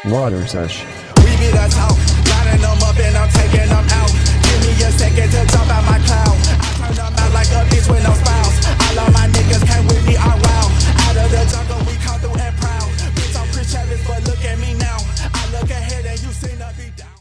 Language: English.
Water sesh. We be the talk, lining them up and I'm taking them out. Give me